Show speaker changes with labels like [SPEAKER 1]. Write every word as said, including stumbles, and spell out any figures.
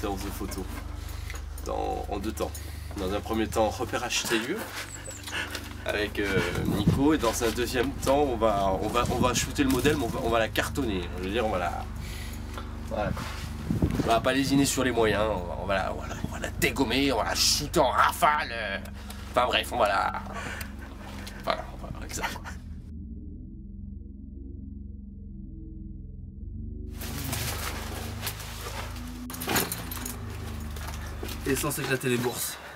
[SPEAKER 1] séance de photo dans, en deux temps. Dans un premier temps, repérage des lieux avec euh, Nico, et dans un deuxième temps, on va, on va, on va shooter le modèle, mais on va, on va la cartonner. Je veux dire, on va la, voilà. On va pas lésiner sur les moyens, on va, on va, la, on va, la, on va la dégommer, on va la shooter en rafale. Euh, enfin bref, on va la, voilà, on va, exact.
[SPEAKER 2] Et sans s'éclater les bourses.